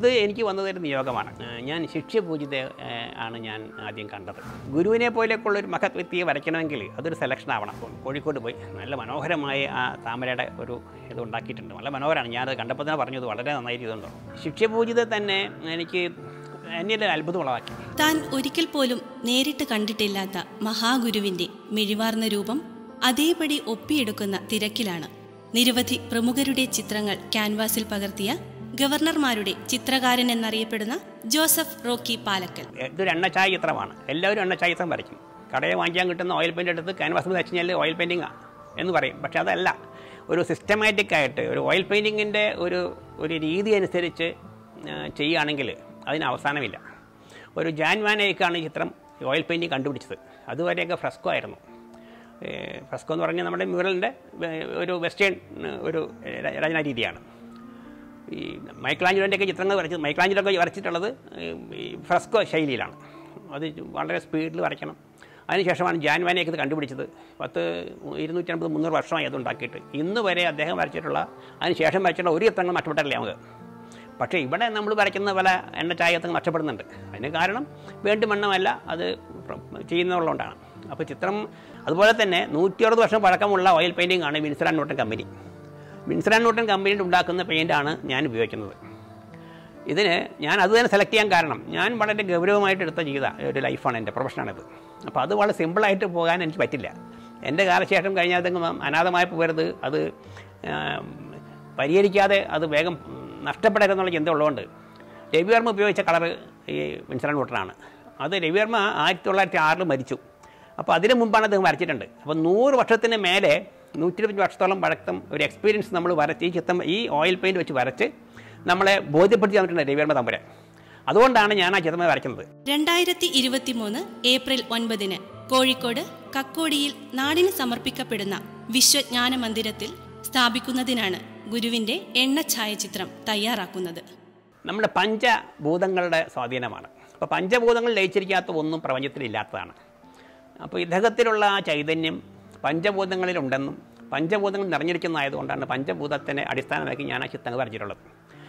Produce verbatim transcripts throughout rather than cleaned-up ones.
എനിക്ക് വന്നതൊരു നിയോഗമാണ്. ഞാൻ ശിഷ്യപൂജിത ആണ് ഞാൻ ആദ്യം കണ്ടത്. ഗുരുവിനെ പോലെയൊക്കെയുള്ളൊരു മഹത് വ്യക്തിയെ വരയ്ക്കണമെങ്കിൽ അതൊരു സെലക്ഷൻ ആവണം. കോഴിക്കോട് പോയി നല്ല മനോഹരമായ ആ താമരയുടെ ഒരു ഇത് ഉണ്ടാക്കിയിട്ടുണ്ട്. നല്ല മനോഹരമാണ്. ഞാനത് കണ്ടപ്പോൾ തന്നെ പറഞ്ഞത് വളരെ നന്നായി ചെയ്തുണ്ടോ. ശിഷ്യപൂജിത തന്നെ എനിക്ക് എന്നെ അത്ഭുതം ഉളവാക്കി. താൻ ഒരിക്കൽ പോലും നേരിട്ട് കണ്ടിട്ടില്ലാത്ത മഹാഗുരുവിന്റെ മിഴിവാർന്ന രൂപം അതേപടി ഒപ്പിയെടുക്കുന്ന തിരക്കിലാണ് നിരവധി പ്രമുഖരുടെ ചിത്രങ്ങൾ ക്യാൻവാസിൽ പകർത്തിയ ഗവർണർമാരുടെ ചിത്രകാരൻ എന്നറിയപ്പെടുന്ന ജോസഫ് റോക്കി പാലക്കൽ. ഇതൊരു എണ്ണച്ചായ ചിത്രമാണ്. എല്ലാവരും എണ്ണച്ചായ ചിത്രം വരയ്ക്കും. കടയിൽ വാങ്ങിക്കാൻ കിട്ടുന്ന ഓയിൽ പെയിൻ്റ് എടുത്ത് ക്യാൻവാസിൽ വെച്ച് കഴിഞ്ഞാൽ ഓയിൽ പെയിൻറ്റിങ്ങാണ് എന്ന് പറയും. പക്ഷെ അതല്ല, ഒരു സിസ്റ്റമാറ്റിക്കായിട്ട് ഒരു ഓയിൽ പെയിൻറ്റിങ്ങിൻ്റെ ഒരു ഒരു രീതി അനുസരിച്ച് ചെയ്യുകയാണെങ്കിൽ അതിന് അവസാനമില്ല. ഒരു ജാൻ വാനേക്കാണ് ഈ ചിത്രം ഓയിൽ പെയിൻറ്റിങ് കണ്ടുപിടിച്ചത്. അതുവരെയൊക്കെ ഫ്രെസ്കോ ആയിരുന്നു. ഫ്രെസ്കോ എന്ന് പറഞ്ഞാൽ നമ്മുടെ മ്യൂറലിൻ്റെ ഒരു വെസ്റ്റേൺ ഒരു രചനാ രീതിയാണ്. ഈ മൈക്കലാഞ്ചലോൻ്റെയൊക്കെ ചിത്രങ്ങൾ വരച്ചത് മൈക്കലാഞ്ചലോക്കെ വരച്ചിട്ടുള്ളത് ഈ ഫ്രെസ്കോ ശൈലിയിലാണ്. അത് വളരെ സ്പീഡിൽ വരയ്ക്കണം. അതിനുശേഷമാണ് ജാൻ വാനേക്ക് ഇത് കണ്ടുപിടിച്ചത്. പത്ത് ഇരുന്നൂറ്റി അൻപത് മുന്നൂറ് വർഷമായി അത് ഉണ്ടാക്കിയിട്ട് ഇന്ന് വരെ അദ്ദേഹം വരച്ചിട്ടുള്ള അതിന് ശേഷം വരച്ചിട്ടുള്ള ഒരു ചിത്രങ്ങൾ നഷ്ടപ്പെട്ടില്ല നമുക്ക്. പക്ഷേ ഇവിടെ നമ്മൾ വരയ്ക്കുന്ന പല എണ്ണ ചായത്തങ്ങൾ നഷ്ടപ്പെടുന്നുണ്ട്. അതിന് കാരണം വേണ്ടുമണ്ണമല്ല, അത് ചെയ്യുന്നതുകൊണ്ടാണ്. അപ്പോൾ ചിത്രം അതുപോലെ തന്നെ നൂറ്റി അറുപത് വർഷം പഴക്കമുള്ള ഓയിൽ പെയിൻറ്റിംഗ് ആണ് Winsor and Newton company. Winsor and Newton കമ്പനിയിൽ ഉണ്ടാക്കുന്ന പെയിൻ്റാണ് ഞാൻ ഉപയോഗിക്കുന്നത്. ഇതിന് ഞാൻ അത് തന്നെ സെലക്ട് ചെയ്യാൻ കാരണം ഞാൻ വളരെ ഗൗരവമായിട്ട് എടുത്ത ജീവിത ഒരു ലൈഫാണ്, എൻ്റെ പ്രൊഫഷനാണിത്. അപ്പോൾ അത് വളരെ സിമ്പിളായിട്ട് പോകാൻ എനിക്ക് പറ്റില്ല. എൻ്റെ കാലശേഷം കഴിഞ്ഞാൽ അനാഥമായി പോകരുത്, അത് പരിഹരിക്കാതെ അത് വേഗം നഷ്ടപ്പെടരുതെന്നുള്ള ചിന്ത ഉള്ളതുകൊണ്ട് രവിവർമ്മ ഉപയോഗിച്ച കളറ് ഈ വിൻസർ ആൻഡ് ന്യൂട്ടനാണ്. അത് രവിവർമ്മ ആയിരത്തി തൊള്ളായിരത്തി ആറിൽ മരിച്ചു. അപ്പോൾ അതിന് മുമ്പാണ് അദ്ദേഹം വരച്ചിട്ടുണ്ട്. അപ്പോൾ നൂറ് വർഷത്തിന് മേലെ നൂറ്റി ഇരുപത്തഞ്ച് വർഷത്തോളം പഴക്കം ഒരു എക്സ്പീരിയൻസ് നമ്മൾ വരച്ച് ഈ ചിത്രം ഈ ഓയിൽ പെയിൻറ്റ് വെച്ച് വരച്ച് നമ്മളെ ബോധ്യപ്പെടുത്തി തന്നിട്ടുണ്ട് രവിവർമ്മ തമ്പുരാൻ. അതുകൊണ്ടാണ് ഞാൻ ആ ചിത്രം വരയ്ക്കുന്നത്. രണ്ടായിരത്തി ഇരുപത്തി മൂന്ന് ഏപ്രിൽ ഒൻപതിന് കോഴിക്കോട് കക്കോടിയിൽ നാടിന് സമർപ്പിക്കപ്പെടുന്ന വിശ്വജ്ഞാന മന്ദിരത്തിൽ സ്ഥാപിക്കുന്നതിനാണ് ഗുരുവിൻ്റെ എണ്ണ ഛായാചിത്രം തയ്യാറാക്കുന്നത്. നമ്മുടെ പഞ്ചഭൂതങ്ങളുടെ സ്വാധീനമാണ്. അപ്പോൾ പഞ്ചഭൂതങ്ങൾ ലയിച്ചിരിക്കാത്ത ഒന്നും പ്രപഞ്ചത്തിലില്ലാത്തതാണ്. അപ്പോൾ ഇദ്ദേഹത്തിലുള്ള ആ ചൈതന്യം പഞ്ചഭൂതങ്ങളിലുണ്ടെന്നും പഞ്ചഭൂതങ്ങൾ നിറഞ്ഞിരിക്കുന്നതായതുകൊണ്ടാണ് പഞ്ചഭൂതത്തിനെ അടിസ്ഥാനമാക്കി ഞാൻ ആ ചിത്രങ്ങൾ വരച്ചിട്ടുള്ളത്.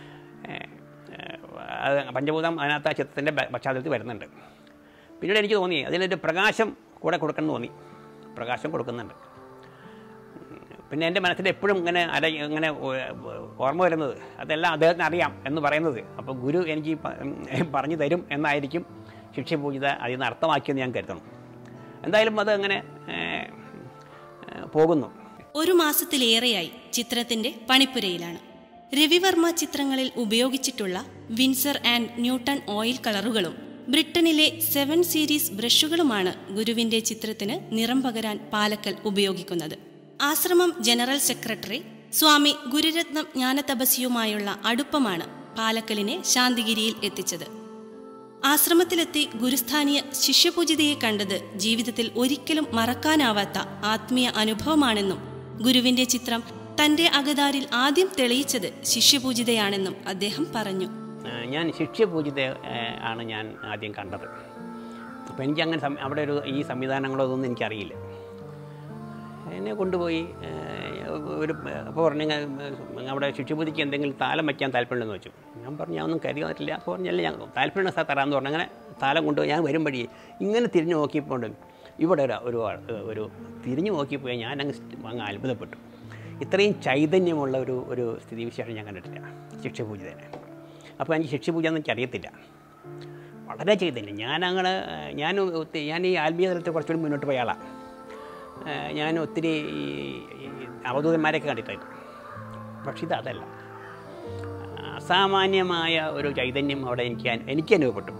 പഞ്ചഭൂതം അതിനകത്ത് ആ ചിത്രത്തിൻ്റെ പശ്ചാത്തലത്തിൽ വരുന്നുണ്ട്. പിന്നീട് എനിക്ക് തോന്നി അതിനൊരു പ്രകാശം കൂടെ കൊടുക്കണം തോന്നി. പ്രകാശം കൊടുക്കുന്നുണ്ട്. പിന്നെ എൻ്റെ മനസ്സിൽ എപ്പോഴും ഇങ്ങനെ അര ഇങ്ങനെ ഓർമ്മ വരുന്നത് അതെല്ലാം അദ്ദേഹത്തിന് അറിയാം എന്ന് പറയുന്നത്. അപ്പോൾ ഗുരു എനിക്ക് പറഞ്ഞു തരും എന്നായിരിക്കും ശിഷ്യപൂജിത അതിൽ നിന്ന് അർത്ഥമാക്കിയെന്ന് ഞാൻ കരുതണം. എന്തായാലും അത് അങ്ങനെ പോകുന്നു. ഒരു മാസത്തിലേറെയായി ചിത്രത്തിന്റെ പണിപ്പുരയിലാണ്. രവിവർമ്മ ചിത്രങ്ങളിൽ ഉപയോഗിച്ചിട്ടുള്ള വിൻസർ ആൻഡ് ന്യൂട്ടൺ ഓയിൽ കളറുകളും ബ്രിട്ടനിലെ സെവൻ സീരീസ് ബ്രഷുകളുമാണ് ഗുരുവിന്റെ ചിത്രത്തിന് നിറം പകരാൻ പാലക്കൽ ഉപയോഗിക്കുന്നത്. ആശ്രമം ജനറൽ സെക്രട്ടറി സ്വാമി ഗുരുരത്നം ജ്ഞാനതപസ്യയുമായുള്ള അടുപ്പമാണ് പാലക്കലിനെ ശാന്തിഗിരിയിൽ എത്തിച്ചത്. ആശ്രമത്തിലെത്തി ഗുരുസ്ഥാനീയ ശിഷ്യപൂജിതയെ കണ്ടത് ജീവിതത്തിൽ ഒരിക്കലും മറക്കാനാവാത്ത ആത്മീയ അനുഭവമാണെന്നും ഗുരുവിന്റെ ചിത്രം തന്റെ അകതാരിൽ ആദ്യം തെളിയിച്ചത് ശിഷ്യപൂജിതയാണെന്നും അദ്ദേഹം പറഞ്ഞു. ഞാൻ ശിഷ്യപൂജിത ആണ് ഞാൻ ആദ്യം കണ്ടത്. അപ്പോൾ എനിക്കങ്ങനെ അവിടെ ഒരു ഈ സംവിധാനങ്ങളോ അതൊന്നും എനിക്കറിയില്ല. എന്നെ കൊണ്ടുപോയി ഒരു അപ്പോൾ പറഞ്ഞു അവിടെ ശിഷ്യപൂജിക്ക് എന്തെങ്കിലും താലം വയ്ക്കാൻ താല്പര്യമുണ്ടെന്ന് വെച്ചു. ഞാൻ പറഞ്ഞു ഞാൻ ഒന്നും കരുതിയിട്ടില്ല. അപ്പോൾ പറഞ്ഞല്ലേ ഞാൻ താല്പര്യം സാർ തരാമെന്ന് പറഞ്ഞു. അങ്ങനെ താലം കൊണ്ടുപോയി ഞാൻ വരും വഴി ഇങ്ങനെ തിരിഞ്ഞു നോക്കിയപ്പോൾ ഇവിടെ ഒരു ഒരു ഒരു തിരിഞ്ഞു നോക്കിയപ്പോൾ ഞാൻ അങ്ങ് അങ്ങ് അത്ഭുതപ്പെട്ടു. ഇത്രയും ചൈതന്യമുള്ള ഒരു ഒരു സ്ഥിതിവിശേഷം ഞാൻ കണ്ടിട്ടില്ല ശിഷ്യപൂജിതനെ. അപ്പോൾ എനിക്ക് ശിഷ്യപൂജ എന്ന് എനിക്കറിയത്തില്ല. വളരെ ചൈതന്യം. ഞാനങ്ങനെ ഞാൻ ഞാൻ ഈ ആത്മീയ തലത്തിൽ കുറച്ചുകൂടി മുന്നോട്ട് പോയ ആളാണ്. ഞാൻ ഒത്തിരി അവധൂതന്മാരെയൊക്കെ കണ്ടിട്ടായിരുന്നു. പക്ഷെ ഇത് അതല്ല. അസാമാന്യമായ ഒരു ചൈതന്യം അവിടെ എനിക്ക് എനിക്ക് അനുഭവപ്പെട്ടു.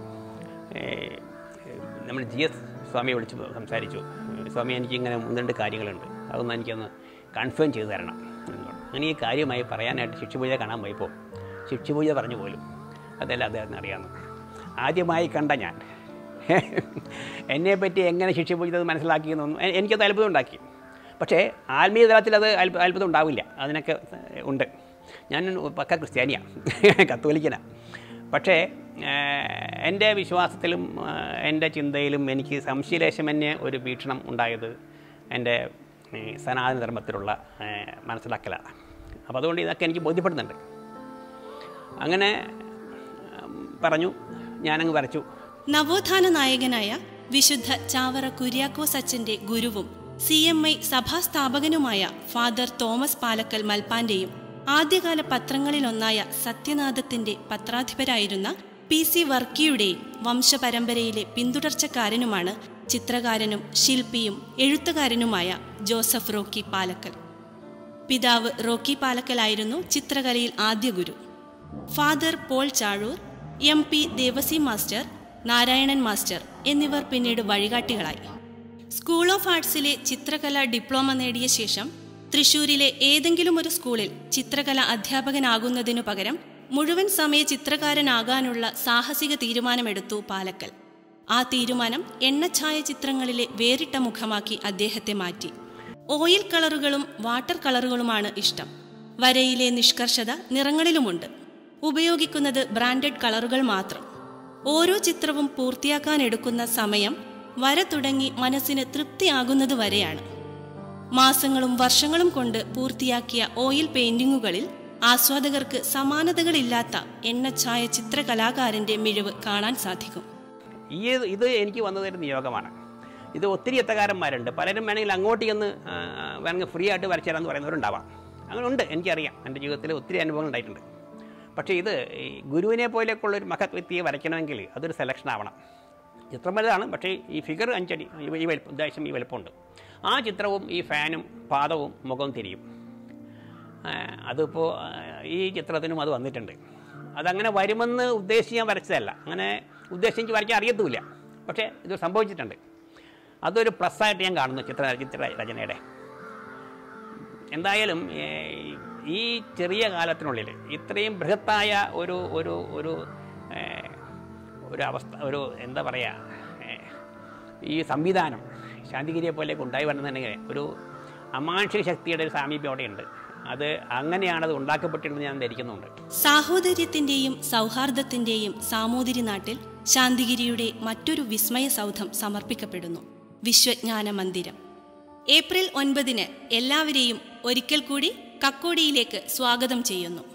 നമ്മൾ ജി എസ് സ്വാമിയെ വിളിച്ച് സംസാരിച്ചു. സ്വാമി എനിക്കിങ്ങനെ ഒന്ന് രണ്ട് കാര്യങ്ങളുണ്ട്, അതൊന്നും എനിക്കൊന്ന് കൺഫേം ചെയ്തു തരണം എന്ന് പറഞ്ഞു. അങ്ങനെ ഈ കാര്യമായി പറയാനായിട്ട് ശിഷ്യപൂജ കാണാൻ പോയപ്പോൾ ശിഷ്യപൂജ പറഞ്ഞു പോലും അതെല്ലാം അദ്ദേഹത്തിന് അറിയാമെന്ന്. ആദ്യമായി കണ്ട ഞാൻ എന്നെപ്പറ്റി എങ്ങനെ ശിഷ്യപൂജിതത് മനസ്സിലാക്കിയെന്നൊന്നും എനിക്കത് അത്ഭുതം ഉണ്ടാക്കി. പക്ഷേ ആത്മീയ തലത്തിൽ അത് അത്ഭുതം ഉണ്ടാവില്ല. അതിനൊക്കെ ഉണ്ട്. ഞാൻ പക്ക ക്രിസ്ത്യാനിയാണ്, കത്തോലിക്കനാണ്. പക്ഷേ എൻ്റെ വിശ്വാസത്തിലും എൻ്റെ ചിന്തയിലും എനിക്ക് സംശയലേശമന്യേ ഒരു വീക്ഷണം ഉണ്ടായത് എൻ്റെ സനാതന ധർമ്മത്തിലുള്ള മനസ്സിലാക്കലാണ്. അപ്പോൾ അതുകൊണ്ട് ഇതൊക്കെ എനിക്ക് ബോധ്യപ്പെടുന്നുണ്ട്. അങ്ങനെ പറഞ്ഞു, ഞാനങ്ങ് വരച്ചു. നവോത്ഥാന നായകനായ വിശുദ്ധ ചാവറ കുര്യാക്കോസ് അച്ഛന്റെ ഗുരുവും സി എം ഐ സഭാസ്ഥാപകനുമായ ഫാദർ തോമസ് പാലക്കൽ മൽപ്പാന്റെയും ആദ്യകാല പത്രങ്ങളിലൊന്നായ സത്യനാഥത്തിന്റെ പത്രാധിപരായിരുന്ന പി സി വർക്കിയുടെയും വംശപരമ്പരയിലെ പിന്തുടർച്ചക്കാരനുമാണ് ചിത്രകാരനും ശില്പിയും എഴുത്തുകാരനുമായ ജോസഫ് റോക്കി പാലക്കൽ. പിതാവ് റോക്കി പാലക്കലായിരുന്നു ചിത്രകലയിൽ ആദ്യ ഗുരു. Father Paul Chazhoor, M P Devasi master, Narayanan master എന്നിവർ പിന്നീട് വഴികാട്ടികളായി. സ്കൂൾ ഓഫ് ആർട്സിലെ ചിത്രകല ഡിപ്ലോമ നേടിയ ശേഷം തൃശൂരിലെ ഏതെങ്കിലും ഒരു സ്കൂളിൽ ചിത്രകല അധ്യാപകനാകുന്നതിനു പകരം മുഴുവൻ സമയ ചിത്രകാരനാകാനുള്ള സാഹസിക തീരുമാനമെടുത്തു പാലക്കൽ. ആ തീരുമാനം എണ്ണഛായ ചിത്രങ്ങളിലെ വേറിട്ട മുഖമാക്കി അദ്ദേഹത്തെ മാറ്റി. ഓയിൽ കളറുകളും വാട്ടർ കളറുകളുമാണ് ഇഷ്ടം. വരയിലെ നിഷ്കർഷത നിറങ്ങളിലുമുണ്ട്. ഉപയോഗിക്കുന്നത് ബ്രാൻഡഡ് കളറുകൾ മാത്രം. ഓരോ ചിത്രവും പൂർത്തിയാക്കാനെടുക്കുന്ന സമയം വര തുടങ്ങി മനസ്സിന് തൃപ്തിയാകുന്നത് വരെയാണ്. മാസങ്ങളും വർഷങ്ങളും കൊണ്ട് പൂർത്തിയാക്കിയ ഓയിൽ പെയിന്റിങ്ങുകളിൽ ആസ്വാദകർക്ക് സമാനതകളില്ലാത്ത എണ്ണഛായ ചിത്രകലാകാരന്റെ മിഴിവ് കാണാൻ സാധിക്കും. ഈ ഇത് എനിക്ക് വന്നതൊരു നിയോഗമാണ്. ഇത് ഒത്തിരി എത്തക്കാരന്മാരുണ്ട്. പലരും വേണമെങ്കിൽ അങ്ങോട്ട് ചെന്ന് വേണമെങ്കിൽ ഫ്രീ ആയിട്ട് വരച്ചു തരാമെന്ന് പറയുന്നവരുണ്ടാവാം. അങ്ങനെ ഉണ്ട്, എനിക്കറിയാം. എൻ്റെ ജീവിതത്തിൽ ഒത്തിരി അനുഭവങ്ങൾ ഉണ്ടായിട്ടുണ്ട്. പക്ഷേ ഇത് ഈ ഗുരുവിനെ പോലെയൊക്കെയുള്ളൊരു മഹത് വ്യക്തിയെ വരയ്ക്കണമെങ്കിൽ അതൊരു സെലക്ഷൻ ആവണം. ചിത്രം വലുതാണ്, പക്ഷേ ഈ ഫിഗർ അഞ്ചടി ഈ വലിപ്പം ഉദ്ദേശം ഈ വലിപ്പമുണ്ട്. ആ ചിത്രവും ഈ ഫാനും പാദവും മുഖവും തിരിയും. അതിപ്പോൾ ഈ ചിത്രത്തിനും അത് വന്നിട്ടുണ്ട്. അതങ്ങനെ വരുമെന്ന് ഉദ്ദേശിച്ച് ഞാൻ വരച്ചതല്ല. അങ്ങനെ ഉദ്ദേശിച്ച് വരയ്ക്കാൻ അറിയത്തുമില്ല. പക്ഷേ ഇത് സംഭവിച്ചിട്ടുണ്ട്. അതൊരു പ്ലസ്സായിട്ട് ഞാൻ കാണുന്നു ചിത്ര ചിത്ര രചനയുടെ. എന്തായാലും ഈ ചെറിയ കാലത്തിനുള്ളിൽ ഇത്രയും ബൃഹത്തായ ഒരു ഒരു ഒരു ഒരു അവസ്ഥ, ഒരു എന്താ പറയുക, ഈ സംവിധാനം ശാന്തിഗിരിയെ പോലെയൊക്കെ ഉണ്ടായി വരണമെന്നുണ്ടെങ്കിൽ ഒരു അമാനുഷിക ശക്തിയുടെ ഒരു സാമീപ്യം അവിടെയുണ്ട്. അത് അങ്ങനെയാണത് ഉണ്ടാക്കപ്പെട്ടിരുന്നത് ഞാൻ ധരിക്കുന്നുണ്ട്. സാഹോദര്യത്തിന്റെയും സൗഹാർദ്ദത്തിന്റെയും സാമൂതിരി നാട്ടിൽ ശാന്തിഗിരിയുടെ മറ്റൊരു വിസ്മയ സൗധം സമർപ്പിക്കപ്പെടുന്നു, വിശ്വജ്ഞാന മന്ദിരം. ഏപ്രിൽ ഒൻപതിന് എല്ലാവരെയും ഒരിക്കൽ കൂടി കക്കോടിയിലേക്ക് സ്വാഗതം ചെയ്യുന്നു.